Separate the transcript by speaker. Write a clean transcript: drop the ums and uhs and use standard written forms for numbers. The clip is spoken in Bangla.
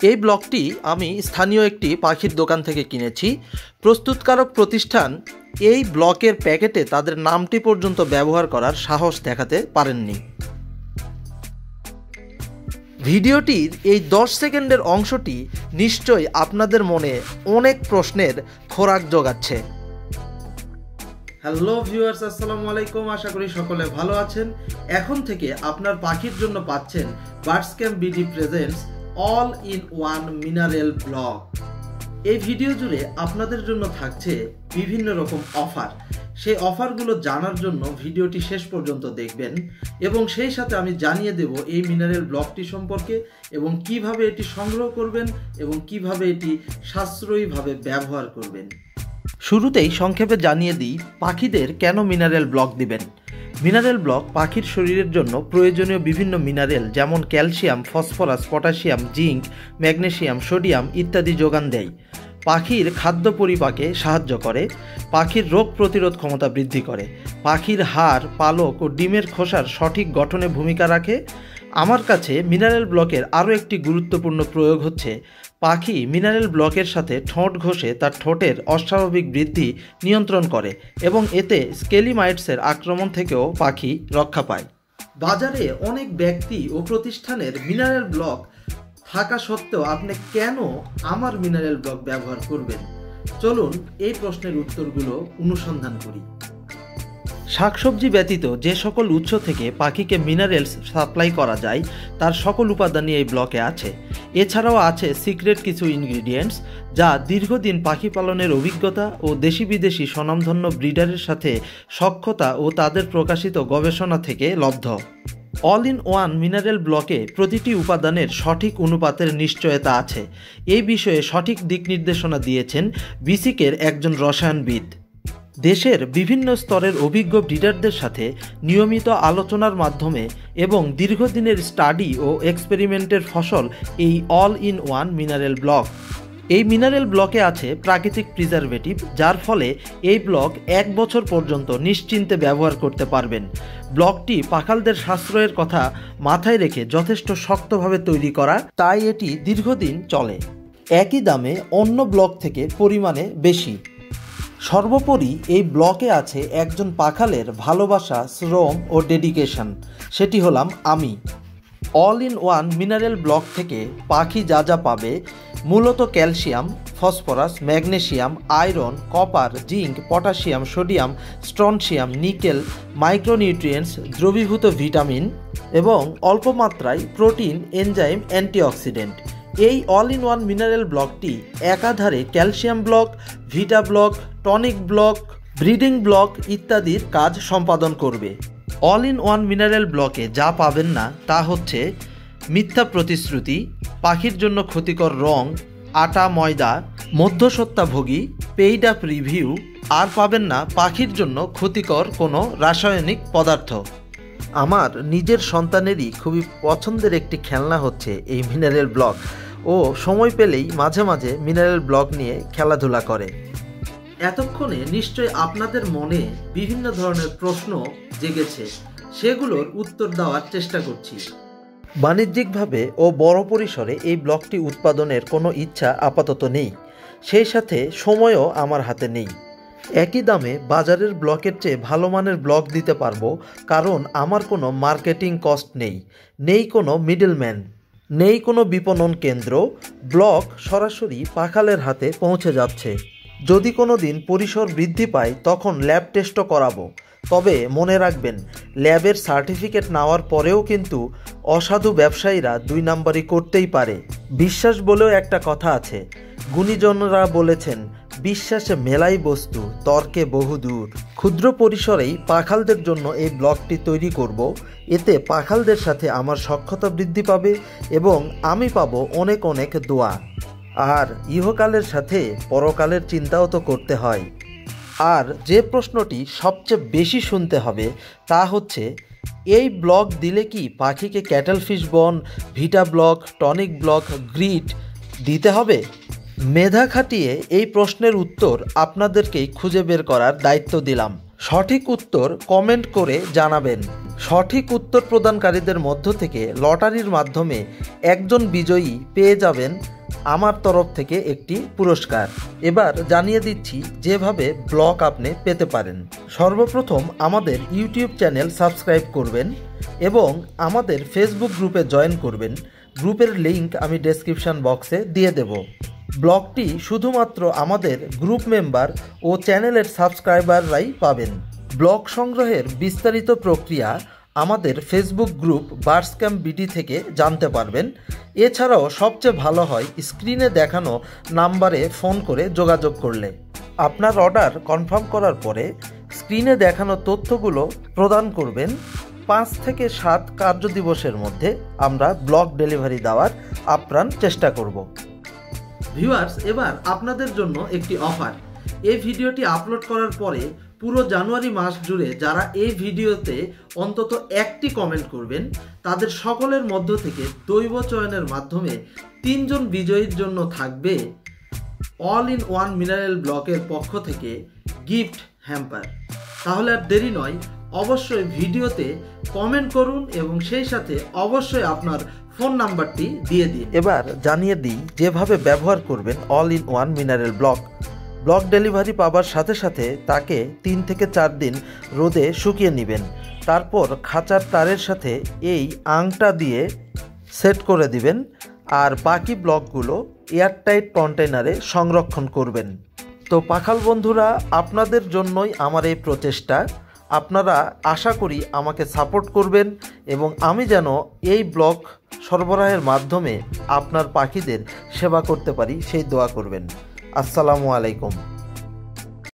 Speaker 1: এই ব্লগটি আমি স্থানীয় একটি পাখির দোকান থেকে কিনেছি। প্রস্তুতকারক প্রতিষ্ঠান এই ব্লকের প্যাকেটে তাদের নামটি পর্যন্ত ব্যবহার করার সাহস দেখাতে পারেননি। ভিডিওটির এই 10 সেকেন্ডের অংশটি নিশ্চয়ই আপনাদের মনে অনেক প্রশ্নের খোরাক জোগাচ্ছে। হ্যালো ভিউয়ার্স, আসসালামু আলাইকুম। আশা করি সকলে ভালো আছেন। এখন থেকে আপনার পাখির জন্য পাচ্ছেন Birds Camp BD presents all in one mineral block. এই ভিডিও জুড়ে আপনাদের জন্য থাকছে বিভিন্ন রকম অফার। সেই অফারগুলো জানার জন্য ভিডিওটি শেষ পর্যন্ত দেখবেন এবং সেই সাথে আমি জানিয়ে দেব এই মিনারেল ব্লকটি সম্পর্কে এবং কিভাবে এটি সংগ্রহ করবেন এবং কিভাবে এটি সাশ্রয়ীভাবে ব্যবহার করবেন। শুরুতেই সংক্ষেপে জানিয়ে দিই পাখিদের কেন মিনারেল ব্লক দিবেন। মিনারেল ব্লক পাখির শরীরের জন্য প্রয়োজনীয় বিভিন্ন মিনারেল যেমন calcium, phosphorus, potassium, zinc, magnesium, sodium ইত্যাদি যোগান দেয়। পাখির খাদ্য পরিপাকে সাহায্য করে, পাখির রোগ প্রতিরোধ ক্ষমতা বৃদ্ধি করে, পাখির হাড়, পালক ও ডিমের খোসার সঠিক গঠনে ভূমিকা রাখে। আমার কাছে মিনারেল ব্লকের আরও একটি গুরুত্বপূর্ণ প্রয়োগ হচ্ছে পাখি মিনারেল ব্লকের সাথে ঠোঁট ঘষে তার ঠোঁটের অস্বাভাবিক বৃদ্ধি নিয়ন্ত্রণ করে এবং এতে স্কেলি মাইটসের আক্রমণ থেকেও পাখি রক্ষা পায়। বাজারে অনেক ব্যক্তি ও প্রতিষ্ঠানের মিনারেল ব্লক থাকা সত্ত্বেও আপনি কেন আমার মিনারেল ব্লক ব্যবহার করবেন? চলুন এই প্রশ্নের উত্তরগুলো অনুসন্ধান করি। শাকসবজি ব্যতীত যে সকল উৎস থেকে পাখিকে মিনারেলস সাপ্লাই করা যায় তার সকল উপাদানই এই ব্লকে আছে। এছাড়াও আছে সিক্রেট কিছু ইনগ্রিডিয়েন্টস যা দীর্ঘদিন পাখি পালনের অভিজ্ঞতা ও দেশি বিদেশি স্বনামধন্য ব্রিডারের সাথে সখ্যতা ও তাদের প্রকাশিত গবেষণা থেকে লব্ধ। অল ইন ওয়ান মিনারেল ব্লকে প্রতিটি উপাদানের সঠিক অনুপাতের নিশ্চয়তা আছে। এই বিষয়ে সঠিক দিক নির্দেশনা দিয়েছেন বিসিকের একজন রসায়নবিদ। দেশের বিভিন্ন স্তরের অভিজ্ঞ ব্রিডারদের সাথে নিয়মিত আলোচনার মাধ্যমে এবং দীর্ঘদিনের স্টাডি ও এক্সপেরিমেন্টের ফসল এই all in one mineral block. এই মিনারেল ব্লকে আছে প্রাকৃতিক প্রিজারভেটিভ, যার ফলে এই ব্লক 1 বছর পর্যন্ত নিশ্চিন্তে ব্যবহার করতে পারবেন। ব্লকটি পাখালদের সাশ্রয়ের কথা মাথায় রেখে যথেষ্ট শক্তভাবে তৈরি করা, তাই এটি দীর্ঘদিন চলে। একই দামে অন্য ব্লক থেকে পরিমাণে বেশি। সর্বোপরি এই ব্লকে আছে একজন পাখালের ভালোবাসা, শ্রম ও ডেডিকেশন, সেটি হলাম আমি। All in one mineral block থেকে পাখি যা যা পাবে মূলত calcium, phosphorus, magnesium, iron, copper, zinc, potassium, sodium, strontium, nickel, micronutrients, দ্রবীভূত ভিটামিন এবং অল্প মাত্রায় প্রোটিন, এনজাইম, অ্যান্টিঅক্সিডেন্ট। এই অল ইন ওয়ান মিনারেল ব্লকটি একাধারে calcium block, vita block, tonic block, breeding block ইত্যাদির কাজ সম্পাদন করবে। অল ইন ওয়ান মিনারেল ব্লকে যা পাবেন না তা হচ্ছে মিথ্যা প্রতিশ্রুতি, পাখির জন্য ক্ষতিকর রং, আটা ময়দা, মধ্যস্বত্বাভোগী, পেইড আপ রিভিউ, আর পাবেন না পাখির জন্য ক্ষতিকর কোনো রাসায়নিক পদার্থ। আমার নিজের সন্তানেরই খুবই পছন্দের একটি খেলনা হচ্ছে এই মিনারেল ব্লক। ও সময় পেলেই মাঝে মাঝে মিনারেল ব্লক নিয়ে খেলাধুলা করে। এতক্ষণে নিশ্চয়ই আপনাদের মনে বিভিন্ন ধরনের প্রশ্ন জেগেছে, সেগুলোর উত্তর দেওয়ার চেষ্টা করছি। বাণিজ্যিকভাবে ও বড় পরিসরে এই ব্লকটি উৎপাদনের কোনো ইচ্ছা আপাতত নেই, সেই সাথে সময়ও আমার হাতে নেই। একই দামে বাজারের ব্লকের চেয়ে ভালো মানের ব্লক দিতে পারবো, কারণ আমার কোনো মার্কেটিং কস্ট নেই, নেই কোনো মিডলম্যান, নেই কোনো বিপণন কেন্দ্র। ব্লক সরাসরি পাখালের হাতে পৌঁছে যাচ্ছে। যদি কোনো দিন পরিসর বৃদ্ধি পায় তখন ল্যাব টেস্টও করাবো। তবে মনে রাখবেন, ল্যাবের সার্টিফিকেট নেওয়ার পরেও কিন্তু অসাধু ব্যবসায়ীরা 2 নাম্বারই করতেই পারে। বিশ্বাস বলেও একটা কথা আছে, গুণীজনরা বলেছেন বিশ্বাসে মেলাই বস্তু, তর্কে বহুদূর। ক্ষুদ্র পরিসরেই পাখালদের জন্য এই ব্লকটি তৈরি করব। এতে পাখালদের সাথে আমার সখ্যতা বৃদ্ধি পাবে এবং আমি পাবো অনেক অনেক দোয়া। আর ইহকালের সাথে পরকালের চিন্তাও তো করতে হয়। আর যে প্রশ্নটি সবচেয়ে বেশি শুনতে হবে তা হচ্ছে, এই ব্লক দিলে কি পাখিকে cattle fish bone, vita block, tonic block, grit দিতে হবে? মেধা খাটিয়ে এই প্রশ্নের উত্তর আপনাদেরকেই খুঁজে বের করার দায়িত্ব দিলাম। সঠিক উত্তর কমেন্ট করে জানাবেন। সঠিক উত্তর প্রদানকারীদের মধ্য থেকে লটারির মাধ্যমে একজন বিজয়ী পেয়ে যাবেন আমার তরফ থেকে একটি পুরস্কার। এবার জানিয়ে দিচ্ছি যেভাবে ব্লগ আপনি পেতে পারেন। সর্বপ্রথম আমাদের ইউটিউব চ্যানেল সাবস্ক্রাইব করবেন এবং আমাদের ফেসবুক গ্রুপে জয়েন করবেন। গ্রুপের লিংক আমি ডেসক্রিপশন বক্সে দিয়ে দেব। ব্লগটি শুধুমাত্র আমাদের গ্রুপ মেম্বার ও চ্যানেলের সাবস্ক্রাইবাররাই পাবেন। ব্লগ সংগ্রহের বিস্তারিত প্রক্রিয়া আমাদের Facebook group Birds Camp BD থেকে জানতে পারবেন। এছাড়াও সবচেয়ে ভালো হয় স্ক্রিনে দেখানো নাম্বারে ফোন করে যোগাযোগ করলে। আপনার অর্ডার কনফার্ম করার পরে স্ক্রিনে দেখানো তথ্যগুলো প্রদান করবেন। 5 থেকে 7 কার্যদিবসের মধ্যে আমরা ব্লগ ডেলিভারি দেওয়ার আপ্রাণ চেষ্টা করব। ভিউয়ার্স, এবার আপনাদের জন্য একটি অফার। এই ভিডিওটি আপলোড করার পরে পুরো জানুয়ারি মাস জুড়ে যারা এই ভিডিওতে অন্তত একটি কমেন্ট করবেন তাদের সকলের মধ্য থেকে দৈব চয়নের মাধ্যমে 3 জন বিজয়ীর জন্য থাকবে অল ইন ওয়ান মিনারেল ব্লকের পক্ষ থেকে গিফট হ্যাম্পার। তাহলে আর দেরি নয়, অবশ্যই ভিডিওতে কমেন্ট করুন এবং সেই সাথে অবশ্যই আপনার ফোন নাম্বারটি দিয়ে দিন। এবার জানিয়ে দিই যেভাবে ব্যবহার করবেন all in one mineral block. Block delivery পাবার সাথে সাথে তাকে 3 থেকে 4 দিন রোদে শুকিয়ে নেবেন। তারপর খাঁচার তারের সাথে এই আংটা দিয়ে সেট করে দিবেন আর বাকি ব্লকগুলো এয়ারটাইট কন্টেনারে সংরক্ষণ করবেন। তো পাখাল বন্ধুরা, আপনাদের জন্যই আমার এই প্রচেষ্টা। আপনারা আশা করি আমাকে সাপোর্ট করবেন এবং আমি যেন এই ব্লক সরবরাহের মাধ্যমে আপনার পাখিদের সেবা করতে পারি সেই দোয়া করবেন। আসসালামু আলাইকুম।